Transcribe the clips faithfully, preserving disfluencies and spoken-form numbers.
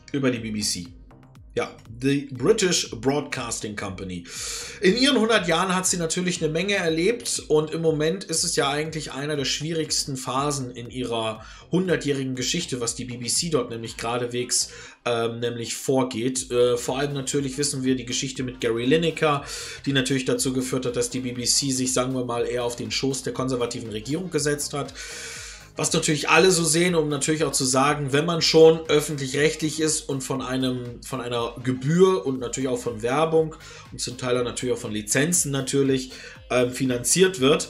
über die B B C. Ja, the British Broadcasting Company. In ihren hundert Jahren hat sie natürlich eine Menge erlebt und im Moment ist es ja eigentlich einer der schwierigsten Phasen in ihrer hundertjährigen Geschichte, was die B B C dort nämlich geradewegs ähm, nämlich vorgeht. Äh, vor allem natürlich wissen wir die Geschichte mit Gary Lineker, die natürlich dazu geführt hat, dass die B B C sich, sagen wir mal, eher auf den Schoß der konservativen Regierung gesetzt hat. Was natürlich alle so sehen, um natürlich auch zu sagen, wenn man schon öffentlich-rechtlich ist und von einem, von einer Gebühr und natürlich auch von Werbung und zum Teil auch natürlich auch von Lizenzen natürlich ähm, finanziert wird,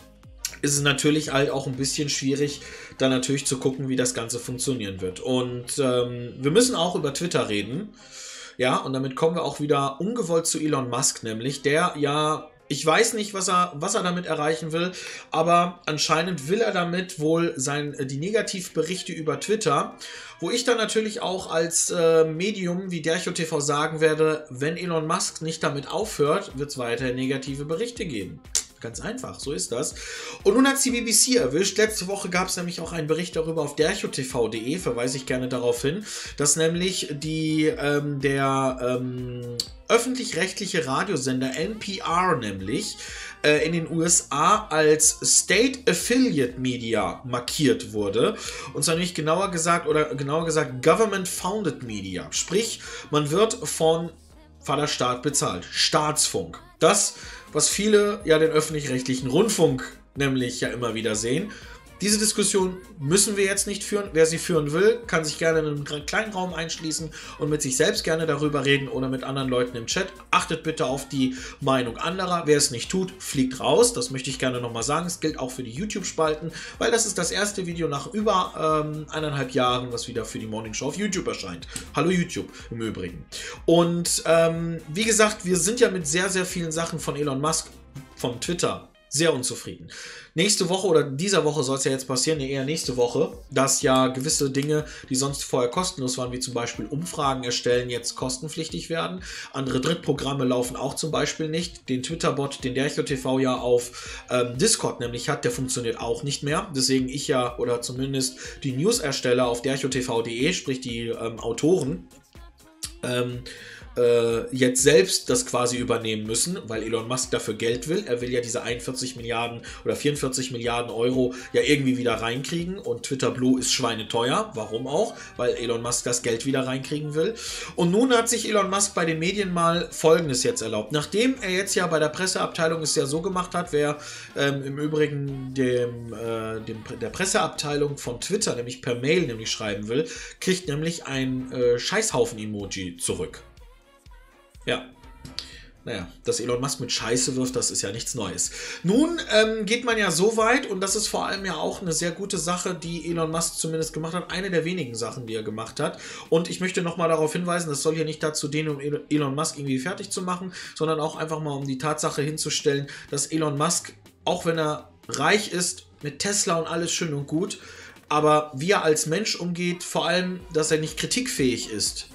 ist es natürlich halt auch ein bisschen schwierig, da natürlich zu gucken, wie das Ganze funktionieren wird. Und ähm, wir müssen auch über Twitter reden. Ja, und damit kommen wir auch wieder ungewollt zu Elon Musk, nämlich, der ja... Ich weiß nicht, was er, was er damit erreichen will, aber anscheinend will er damit wohl sein, die Negativberichte über Twitter, wo ich dann natürlich auch als äh, Medium wie DerchoTV sagen werde, wenn Elon Musk nicht damit aufhört, wird es weiterhin negative Berichte geben. Ganz einfach, so ist das. Und nun hat es die B B C erwischt. Letzte Woche gab es nämlich auch einen Bericht darüber auf derchotv punkt de, verweise ich gerne darauf hin, dass nämlich die, ähm, der ähm, öffentlich-rechtliche Radiosender N P R nämlich äh, in den U S A als State Affiliate Media markiert wurde. Und zwar nicht genauer gesagt, oder genauer gesagt Government Founded Media. Sprich, man wird von Vaterstaat bezahlt. Staatsfunk. Das, was viele ja den öffentlich-rechtlichen Rundfunk nämlich ja immer wieder sehen. Diese Diskussion müssen wir jetzt nicht führen. Wer sie führen will, kann sich gerne in einen kleinen Raum einschließen und mit sich selbst gerne darüber reden oder mit anderen Leuten im Chat. Achtet bitte auf die Meinung anderer. Wer es nicht tut, fliegt raus. Das möchte ich gerne nochmal sagen. Es gilt auch für die YouTube-Spalten, weil das ist das erste Video nach über ähm, eineinhalb Jahren, was wieder für die Morning Show auf YouTube erscheint. Hallo YouTube im Übrigen. Und ähm, wie gesagt, wir sind ja mit sehr, sehr vielen Sachen von Elon Musk, von Twitter, sehr unzufrieden. Nächste Woche oder dieser Woche soll es ja jetzt passieren, nee, eher nächste Woche, dass ja gewisse Dinge, die sonst vorher kostenlos waren, wie zum Beispiel Umfragen erstellen, jetzt kostenpflichtig werden. Andere Drittprogramme laufen auch zum Beispiel nicht. Den Twitter-Bot, den DerchoTV ja auf ähm, Discord nämlich hat, der funktioniert auch nicht mehr. Deswegen ich ja, oder zumindest die News-Ersteller auf derchotv punkt de, sprich die ähm, Autoren, ähm, jetzt selbst das quasi übernehmen müssen, weil Elon Musk dafür Geld will. Er will ja diese einundvierzig Milliarden oder vierundvierzig Milliarden Euro ja irgendwie wieder reinkriegen und Twitter Blue ist schweineteuer. Warum auch? Weil Elon Musk das Geld wieder reinkriegen will. Und nun hat sich Elon Musk bei den Medien mal Folgendes jetzt erlaubt. Nachdem er jetzt ja bei der Presseabteilung es ja so gemacht hat, wer ähm, im Übrigen dem, äh, dem, der Presseabteilung von Twitter nämlich per Mail nämlich schreiben will, kriegt nämlich ein äh, Scheißhaufen-Emoji zurück. Ja, naja, dass Elon Musk mit Scheiße wirft, das ist ja nichts Neues. Nun ähm, geht man ja so weit, und das ist vor allem ja auch eine sehr gute Sache, die Elon Musk zumindest gemacht hat, eine der wenigen Sachen, die er gemacht hat. Und ich möchte nochmal darauf hinweisen, das soll hier nicht dazu dienen, um Elon Musk irgendwie fertig zu machen, sondern auch einfach mal um die Tatsache hinzustellen, dass Elon Musk, auch wenn er reich ist, mit Tesla und alles schön und gut, aber wie er als Mensch umgeht, vor allem, dass er nicht kritikfähig ist,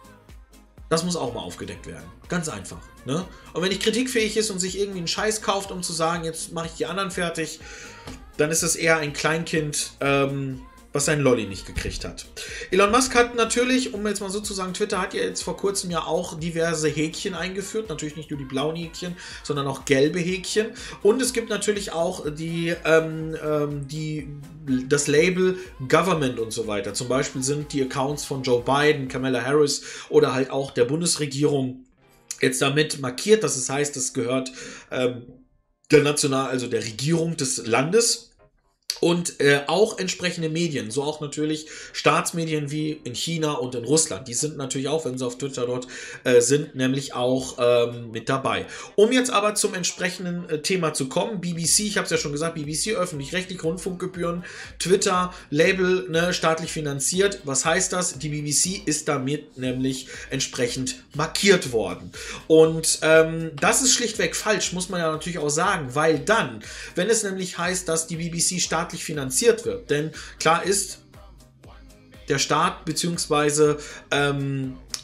das muss auch mal aufgedeckt werden. Ganz einfach. Ne? Und wenn nicht kritikfähig ist und sich irgendwie einen Scheiß kauft, um zu sagen, jetzt mache ich die anderen fertig, dann ist es eher ein Kleinkind, ähm, was sein Lolli nicht gekriegt hat. Elon Musk hat natürlich, um jetzt mal so zu sagen, Twitter hat ja jetzt vor kurzem ja auch diverse Häkchen eingeführt. Natürlich nicht nur die blauen Häkchen, sondern auch gelbe Häkchen. Und es gibt natürlich auch die, ähm, ähm, die, das Label Government und so weiter. Zum Beispiel sind die Accounts von Joe Biden, Kamala Harris oder halt auch der Bundesregierung jetzt damit markiert. Das heißt, es gehört ähm, der National, also der Regierung des Landes. Und äh, auch entsprechende Medien, so auch natürlich Staatsmedien wie in China und in Russland. Die sind natürlich auch, wenn sie auf Twitter dort äh, sind, nämlich auch ähm, mit dabei. Um jetzt aber zum entsprechenden äh, Thema zu kommen, B B C, ich habe es ja schon gesagt, B B C, öffentlich-rechtlich, Rundfunkgebühren, Twitter, Label, ne, staatlich finanziert. Was heißt das? Die B B C ist damit nämlich entsprechend markiert worden. Und ähm, das ist schlichtweg falsch, muss man ja natürlich auch sagen, weil dann, wenn es nämlich heißt, dass die B B C staatlich finanziert wird. Denn klar ist, der Staat bzw. Ähm,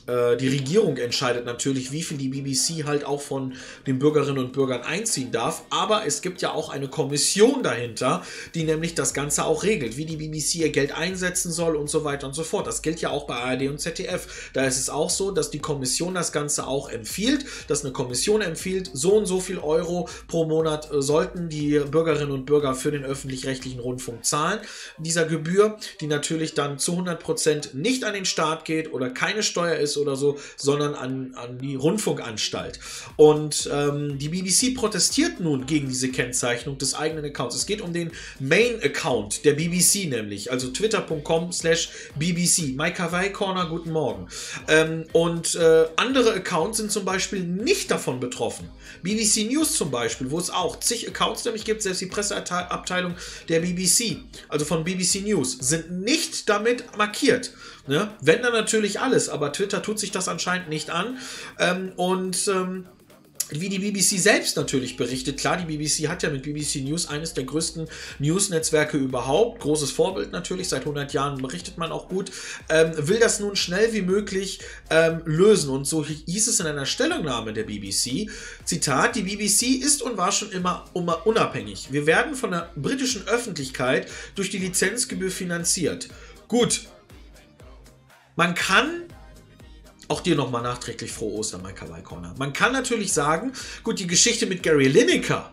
äh, die Regierung entscheidet natürlich, wie viel die B B C halt auch von den Bürgerinnen und Bürgern einziehen darf. Aber es gibt ja auch eine Kommission dahinter, die nämlich das Ganze auch regelt, wie die B B C ihr Geld einsetzen soll und so weiter und so fort. Das gilt ja auch bei A R D und Z D F. Da ist es auch so, dass die Kommission das Ganze auch empfiehlt, dass eine Kommission empfiehlt, so und so viel Euro pro Monat äh, sollten die Bürgerinnen und Bürger für den öffentlich-rechtlichen Rundfunk zahlen. Dieser Gebühr, die natürlich dann zu hundert Prozent nicht an den Staat geht oder keine Steuer ist oder so, sondern an, an die Rundfunkanstalt. Und ähm, die B B C protestiert nun gegen diese Kennzeichnung des eigenen Accounts. Es geht um den Main-Account der B B C nämlich, also twitter punkt com slash B B C. Mike Hawaii Corner, guten Morgen. Ähm, und äh, andere Accounts sind zum Beispiel nicht davon betroffen. B B C News zum Beispiel, wo es auch zig Accounts nämlich gibt, selbst die Presseabteilung der B B C, also von B B C News, sind nicht damit markiert. Ne? Wenn dann natürlich alles, aber Twitter tut sich das anscheinend nicht an. Ähm, und ähm, wie die B B C selbst natürlich berichtet, klar, die B B C hat ja mit B B C News eines der größten News-Netzwerke überhaupt, großes Vorbild natürlich, seit hundert Jahren berichtet man auch gut, ähm, will das nun schnell wie möglich ähm, lösen. Und so hieß es in einer Stellungnahme der B B C, Zitat, die B B C ist und war schon immer unabhängig. Wir werden von der britischen Öffentlichkeit durch die Lizenzgebühr finanziert. Gut, man kann... Auch dir nochmal nachträglich frohe Ostern, Mike Hawaii Corner. Man kann natürlich sagen, gut, die Geschichte mit Gary Lineker,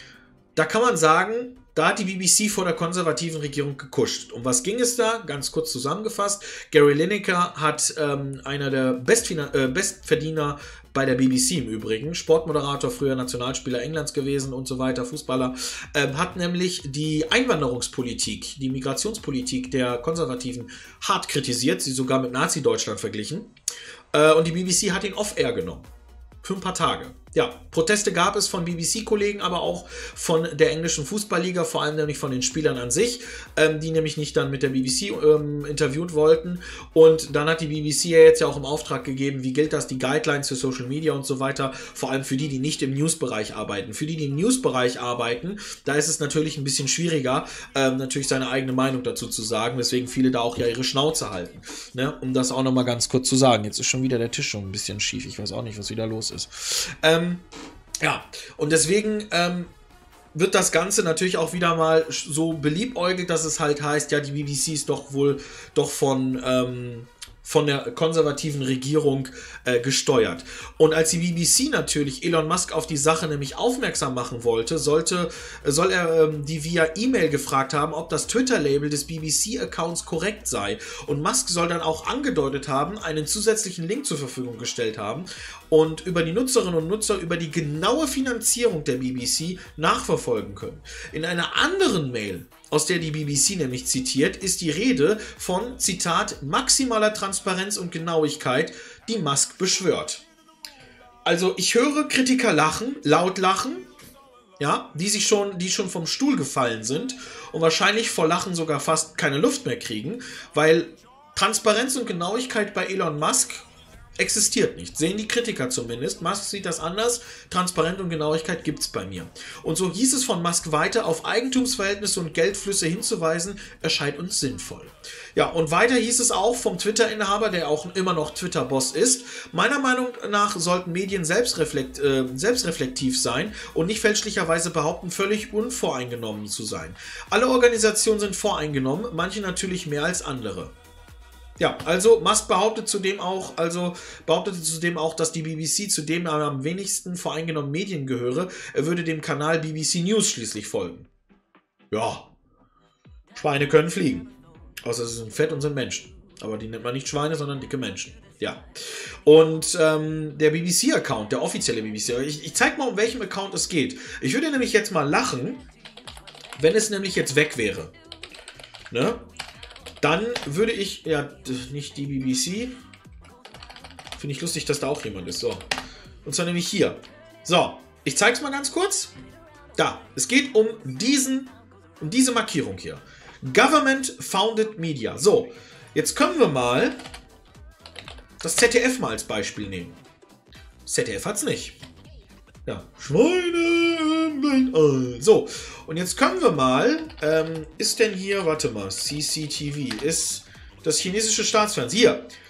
da kann man sagen, da hat die B B C vor der konservativen Regierung gekuscht. Um was ging es da? Ganz kurz zusammengefasst. Gary Lineker hat ähm, einer der Bestverdiener, äh, Bestverdiener bei der B B C im Übrigen, Sportmoderator, früher Nationalspieler Englands gewesen und so weiter, Fußballer, ähm, hat nämlich die Einwanderungspolitik, die Migrationspolitik der Konservativen hart kritisiert, sie sogar mit Nazi-Deutschland verglichen. Äh, und die B B C hat ihn off-air genommen. Für ein paar Tage. Ja, Proteste gab es von B B C-Kollegen, aber auch von der englischen Fußballliga, vor allem nämlich von den Spielern an sich, ähm, die nämlich nicht dann mit der B B C ähm, interviewt wollten. Und dann hat die B B C ja jetzt ja auch im Auftrag gegeben, wie gilt das, die Guidelines für Social Media und so weiter, vor allem für die, die nicht im News-Bereich arbeiten. Für die, die im News-Bereich arbeiten, da ist es natürlich ein bisschen schwieriger, ähm, natürlich seine eigene Meinung dazu zu sagen, weswegen viele da auch ja ihre Schnauze halten. Ne? Um das auch nochmal ganz kurz zu sagen. Jetzt ist schon wieder der Tisch schon ein bisschen schief, ich weiß auch nicht, was wieder los ist. Ähm, Ja, und deswegen ähm, wird das Ganze natürlich auch wieder mal so beliebäugelt, dass es halt heißt, ja, die B B C ist doch wohl doch von, ähm, von der konservativen Regierung äh, gesteuert. Und als die B B C natürlich Elon Musk auf die Sache nämlich aufmerksam machen wollte, sollte, soll er ähm, die via E-Mail gefragt haben, ob das Twitter-Label des B B C-Accounts korrekt sei. Und Musk soll dann auch angedeutet haben, einen zusätzlichen Link zur Verfügung gestellt haben und über die Nutzerinnen und Nutzer über die genaue Finanzierung der B B C nachverfolgen können. In einer anderen Mail, aus der die B B C nämlich zitiert, ist die Rede von, Zitat, maximaler Transparenz und Genauigkeit, die Musk beschwört. Also ich höre Kritiker lachen, laut lachen, ja, die sich schon, die schon vom Stuhl gefallen sind und wahrscheinlich vor Lachen sogar fast keine Luft mehr kriegen, weil Transparenz und Genauigkeit bei Elon Musk existiert nicht. Sehen die Kritiker zumindest. Musk sieht das anders. Transparenz und Genauigkeit gibt es bei mir. Und so hieß es von Musk weiter, auf Eigentumsverhältnisse und Geldflüsse hinzuweisen, erscheint uns sinnvoll. Ja, und weiter hieß es auch vom Twitter-Inhaber, der auch immer noch Twitter-Boss ist, meiner Meinung nach sollten Medien selbstreflekt, äh, selbstreflektiv sein und nicht fälschlicherweise behaupten, völlig unvoreingenommen zu sein. Alle Organisationen sind voreingenommen, manche natürlich mehr als andere. Ja, also Musk behauptet zudem auch, also behauptete zudem auch, dass die B B C zu dem am wenigsten voreingenommenen Medien gehöre. Er würde dem Kanal B B C News schließlich folgen. Ja, Schweine können fliegen. Außer sie sind fett und sind Menschen. Aber die nennt man nicht Schweine, sondern dicke Menschen. Ja. Und ähm, der B B C-Account, der offizielle B B C, ich, ich zeige mal, um welchem Account es geht. Ich würde nämlich jetzt mal lachen, wenn es nämlich jetzt weg wäre. Ne? Dann würde ich, ja, nicht die B B C. Finde ich lustig, dass da auch jemand ist. So. Und zwar nämlich hier. So, ich zeige es mal ganz kurz. Da, es geht um diesen, um diese Markierung hier. Government Founded Media. So, jetzt können wir mal das Z D F mal als Beispiel nehmen. Das Z D F hat es nicht. Ja, Schweine. So, und jetzt können wir mal, ähm, ist denn hier, warte mal, C C T V, ist das chinesische Staatsfernsehen. Hier,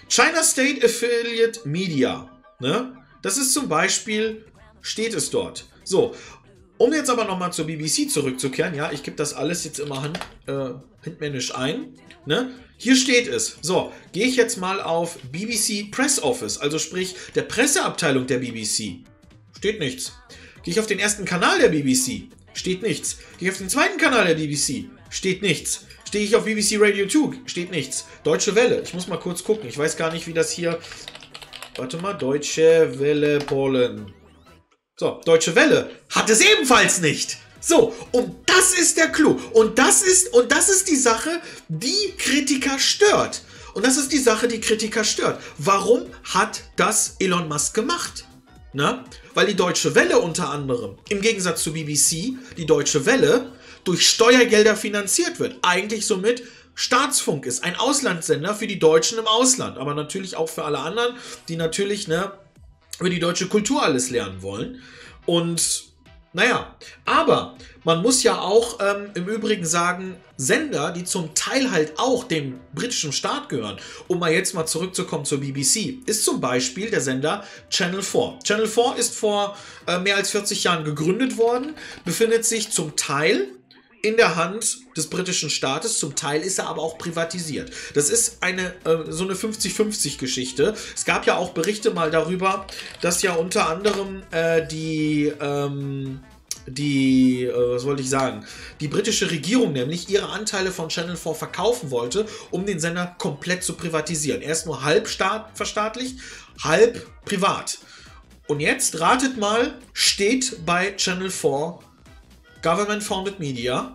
China State Affiliate Media, ne? Das ist zum Beispiel, steht es dort. So, um jetzt aber nochmal zur B B C zurückzukehren, ja, ich gebe das alles jetzt immer hand, äh, handmännisch ein, ne? Hier steht es. So, gehe ich jetzt mal auf B B C Press Office, also sprich der Presseabteilung der B B C. Steht nichts. Gehe ich auf den ersten Kanal der B B C. Steht nichts. Gehe ich auf den zweiten Kanal der B B C. Steht nichts. Stehe ich auf B B C Radio zwei. Steht nichts. Deutsche Welle. Ich muss mal kurz gucken. Ich weiß gar nicht, wie das hier... Warte mal. Deutsche Welle Polen. So, Deutsche Welle hat es ebenfalls nicht. So, und das ist der Clou. Und das ist, und das ist die Sache, die Kritiker stört. Und das ist die Sache, die Kritiker stört. Warum hat das Elon Musk gemacht? Na? Weil die Deutsche Welle unter anderem, im Gegensatz zu B B C, die Deutsche Welle durch Steuergelder finanziert wird. Eigentlich somit Staatsfunk ist, ein Auslandssender für die Deutschen im Ausland. Aber natürlich auch für alle anderen, die natürlich, ne, über die deutsche Kultur alles lernen wollen. Und naja, aber man muss ja auch ähm, im Übrigen sagen, Sender, die zum Teil halt auch dem britischen Staat gehören, um mal jetzt mal zurückzukommen zur B B C, ist zum Beispiel der Sender Channel vier. Channel vier ist vor äh, mehr als vierzig Jahren gegründet worden, befindet sich zum Teil in der Hand des britischen Staates, zum Teil ist er aber auch privatisiert. Das ist eine äh, so eine fünfzig fünfzig Geschichte. Es gab ja auch Berichte mal darüber, dass ja unter anderem äh, die, ähm, die, äh, was wollte ich sagen, die britische Regierung nämlich ihre Anteile von Channel vier verkaufen wollte, um den Sender komplett zu privatisieren. Er ist nur halb staat, verstaatlicht, halb privat. Und jetzt ratet mal, steht bei Channel vier Government-Founded Media?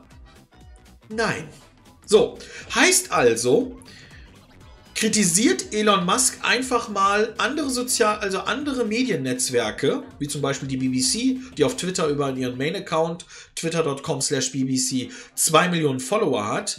Nein. So, heißt also, kritisiert Elon Musk einfach mal andere sozial, also andere Mediennetzwerke, wie zum Beispiel die B B C, die auf Twitter über ihren Main-Account twitter punkt com slash B B C zwei Millionen Follower hat.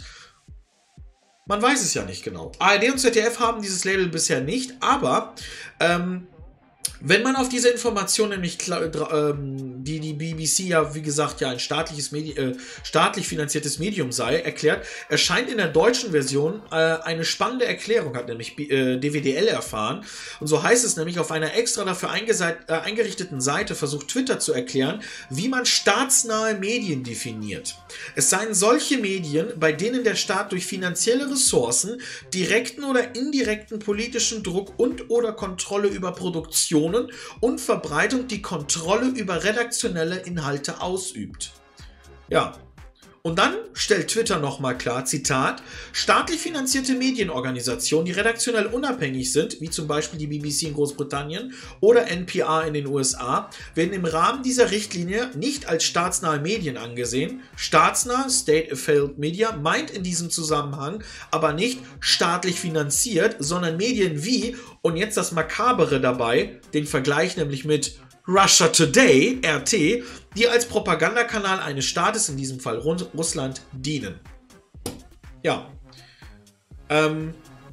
Man weiß es ja nicht genau. A R D und Z D F haben dieses Label bisher nicht, aber ähm, wenn man auf diese Information nämlich, ähm, die die B B C ja, wie gesagt, ja ein staatliches Medi äh, staatlich finanziertes Medium sei, erklärt, erscheint in der deutschen Version äh, eine spannende Erklärung, hat nämlich äh, D W D L erfahren. Und so heißt es nämlich, auf einer extra dafür äh, eingerichteten Seite versucht Twitter zu erklären, wie man staatsnahe Medien definiert. Es seien solche Medien, bei denen der Staat durch finanzielle Ressourcen, direkten oder indirekten politischen Druck und oder Kontrolle über Produktion und Verbreitung die Kontrolle über redaktionelle Inhalte ausübt. Ja, und dann stellt Twitter nochmal klar, Zitat, staatlich finanzierte Medienorganisationen, die redaktionell unabhängig sind, wie zum Beispiel die B B C in Großbritannien oder N P R in den U S A, werden im Rahmen dieser Richtlinie nicht als staatsnahe Medien angesehen. Staatsnah, State Affiliate Media, meint in diesem Zusammenhang aber nicht staatlich finanziert, sondern Medien wie, und jetzt das Makabere dabei, den Vergleich nämlich mit Russia Today, R T, die als Propagandakanal eines Staates, in diesem Fall Russland, dienen. Ja. Ähm.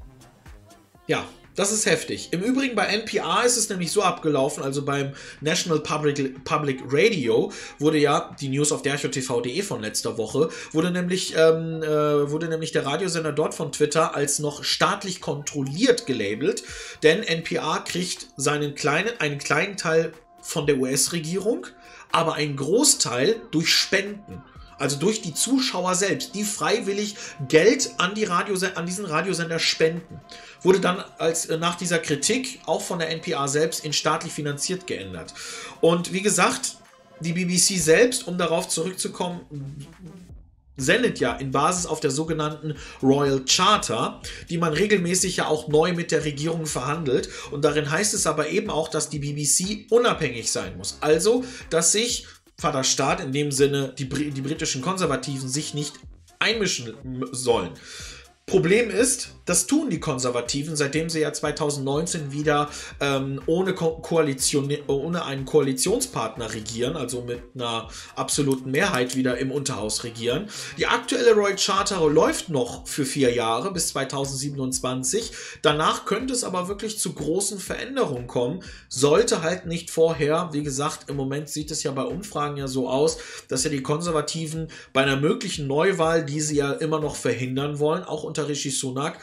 Ja, das ist heftig. Im Übrigen bei N P R ist es nämlich so abgelaufen, also beim National Public, Public Radio wurde ja die News auf derchotv punkt de von letzter Woche, wurde nämlich, ähm, äh, wurde nämlich der Radiosender dort von Twitter als noch staatlich kontrolliert gelabelt, denn N P R kriegt seinen kleinen, einen kleinen Teil von der U S-Regierung, aber ein Großteil durch Spenden, also durch die Zuschauer selbst, die freiwillig Geld an, die Radiose- an diesen Radiosender spenden. Wurde dann als, äh, nach dieser Kritik auch von der N P R selbst in staatlich finanziert geändert. Und wie gesagt, die B B C selbst, um darauf zurückzukommen, sendet ja in Basis auf der sogenannten Royal Charter, die man regelmäßig ja auch neu mit der Regierung verhandelt. Und darin heißt es aber eben auch, dass die B B C unabhängig sein muss. Also, dass sich Vaterstaat, in dem Sinne die, die britischen Konservativen, sich nicht einmischen sollen. Problem ist, das tun die Konservativen, seitdem sie ja zweitausendneunzehn wieder ähm, ohne, Ko Koalition, ohne einen Koalitionspartner regieren, also mit einer absoluten Mehrheit wieder im Unterhaus regieren. Die aktuelle Royal Charter läuft noch für vier Jahre bis zweitausendsiebenundzwanzig. Danach könnte es aber wirklich zu großen Veränderungen kommen. Sollte halt nicht vorher, wie gesagt, im Moment sieht es ja bei Umfragen ja so aus, dass ja die Konservativen bei einer möglichen Neuwahl, die sie ja immer noch verhindern wollen, auch unter Rishi Sunak,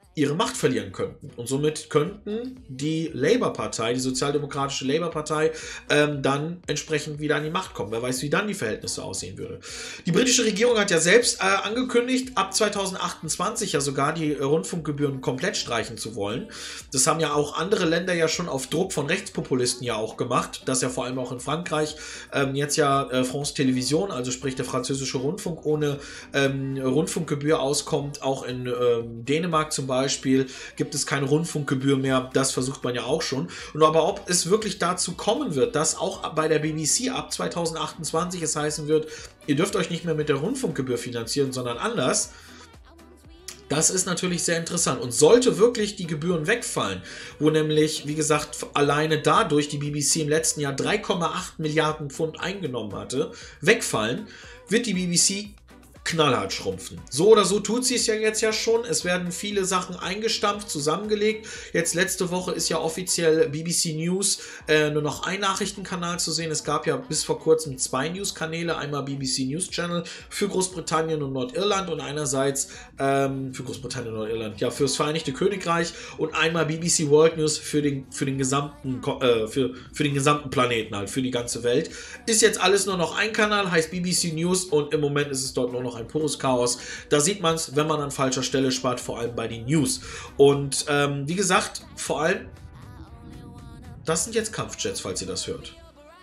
ihre Macht verlieren könnten. Und somit könnten die Labour-Partei, die sozialdemokratische Labour-Partei, ähm, dann entsprechend wieder an die Macht kommen. Wer weiß, wie dann die Verhältnisse aussehen würde. Die britische Regierung hat ja selbst äh, angekündigt, ab zweitausendachtundzwanzig ja sogar die äh, Rundfunkgebühren komplett streichen zu wollen. Das haben ja auch andere Länder ja schon auf Druck von Rechtspopulisten ja auch gemacht, dass ja vor allem auch in Frankreich ähm, jetzt ja äh, France Télévision, also sprich der französische Rundfunk, ohne ähm, Rundfunkgebühr auskommt. Auch in ähm, Dänemark zum Beispiel Beispiel gibt es keine Rundfunkgebühr mehr, das versucht man ja auch schon. Und aber ob es wirklich dazu kommen wird, dass auch bei der B B C ab zweitausendachtundzwanzig es heißen wird, ihr dürft euch nicht mehr mit der Rundfunkgebühr finanzieren, sondern anders, das ist natürlich sehr interessant. Und sollte wirklich die Gebühren wegfallen, wo nämlich, wie gesagt, alleine dadurch die B B C im letzten Jahr drei Komma acht Milliarden Pfund eingenommen hatte, wegfallen, wird die B B C knallhart schrumpfen. So oder so tut sie es ja jetzt ja schon. Es werden viele Sachen eingestampft, zusammengelegt. Jetzt letzte Woche ist ja offiziell B B C News äh, nur noch ein Nachrichtenkanal zu sehen. Es gab ja bis vor kurzem zwei News-Kanäle. Einmal B B C News Channel für Großbritannien und Nordirland und einerseits ähm, für Großbritannien und Nordirland, ja, fürs Vereinigte Königreich und einmal B B C World News für den, für den gesamten äh, für, für den gesamten Planeten halt, für die ganze Welt. Ist jetzt alles nur noch ein Kanal, heißt B B C News und im Moment ist es dort nur noch ein pures Chaos. Da sieht man es, wenn man an falscher Stelle spart, vor allem bei den News. Und ähm, wie gesagt, vor allem, das sind jetzt Kampfjets, falls ihr das hört.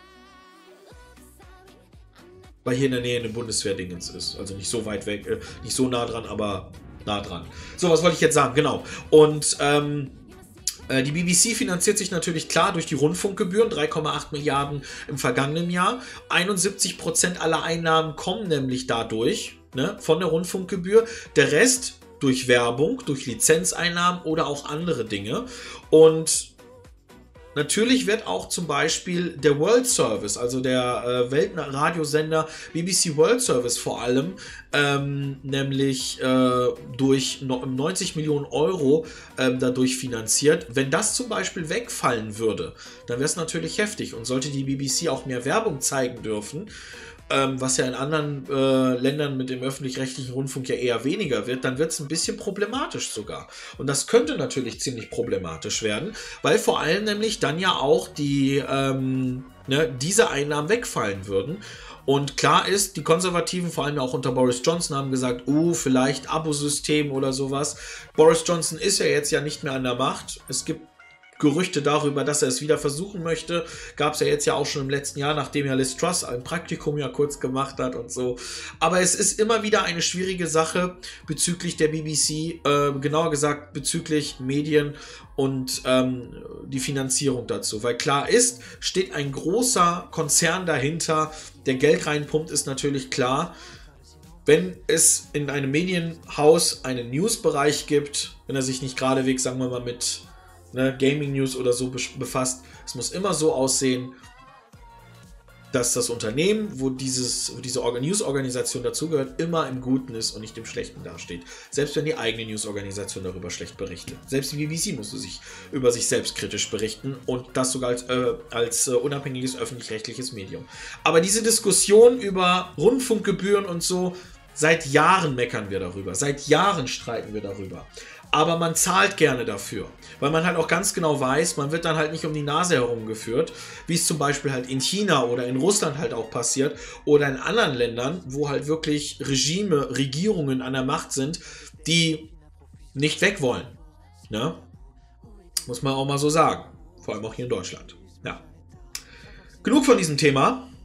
Weil hier in der Nähe eine Bundeswehrdingens ist. Also nicht so weit weg, äh, nicht so nah dran, aber nah dran. So, was wollte ich jetzt sagen? Genau. Und ähm, die B B C finanziert sich natürlich klar durch die Rundfunkgebühren, drei Komma acht Milliarden im vergangenen Jahr. einundsiebzig Prozent aller Einnahmen kommen nämlich dadurch, ne, von der Rundfunkgebühr. Der Rest durch Werbung, durch Lizenzeinnahmen oder auch andere Dinge. Und natürlich wird auch zum Beispiel der World Service, also der äh, Weltradiosender B B C World Service vor allem, ähm, nämlich äh, durch no neunzig Millionen Euro ähm, dadurch finanziert. Wenn das zum Beispiel wegfallen würde, dann wäre es natürlich heftig. Und sollte die B B C auch mehr Werbung zeigen dürfen, Ähm, was ja in anderen äh, Ländern mit dem öffentlich-rechtlichen Rundfunk ja eher weniger wird, dann wird es ein bisschen problematisch sogar. Und das könnte natürlich ziemlich problematisch werden, weil vor allem nämlich dann ja auch die, ähm, ne, diese Einnahmen wegfallen würden. Und klar ist, die Konservativen, vor allem auch unter Boris Johnson, haben gesagt, oh, vielleicht Abosystem oder sowas. Boris Johnson ist ja jetzt ja nicht mehr an der Macht. Es gibt Gerüchte darüber, dass er es wieder versuchen möchte. Gab es ja jetzt ja auch schon im letzten Jahr, nachdem ja Liz Truss ein Praktikum ja kurz gemacht hat und so. Aber es ist immer wieder eine schwierige Sache bezüglich der B B C, äh, genauer gesagt bezüglich Medien und ähm, die Finanzierung dazu. Weil klar ist, steht ein großer Konzern dahinter, der Geld reinpumpt, ist natürlich klar. Wenn es in einem Medienhaus einen Newsbereich gibt, wenn er sich nicht geradewegs, sagen wir mal, mit Ne, Gaming News oder so befasst. Es muss immer so aussehen, dass das Unternehmen, wo, dieses, wo diese News-Organisation dazugehört, immer im Guten ist und nicht im Schlechten dasteht. Selbst wenn die eigene News-Organisation darüber schlecht berichtet. Selbst die B B C musste sich über sich selbst kritisch berichten und das sogar als, äh, als äh, unabhängiges öffentlich-rechtliches Medium. Aber diese Diskussion über Rundfunkgebühren und so, seit Jahren meckern wir darüber. Seit Jahren streiten wir darüber. Aber man zahlt gerne dafür, weil man halt auch ganz genau weiß, man wird dann halt nicht um die Nase herumgeführt, wie es zum Beispiel halt in China oder in Russland halt auch passiert oder in anderen Ländern, wo halt wirklich Regime, Regierungen an der Macht sind, die nicht weg wollen. Ne? Muss man auch mal so sagen. Vor allem auch hier in Deutschland. Ja. Genug von diesem Thema.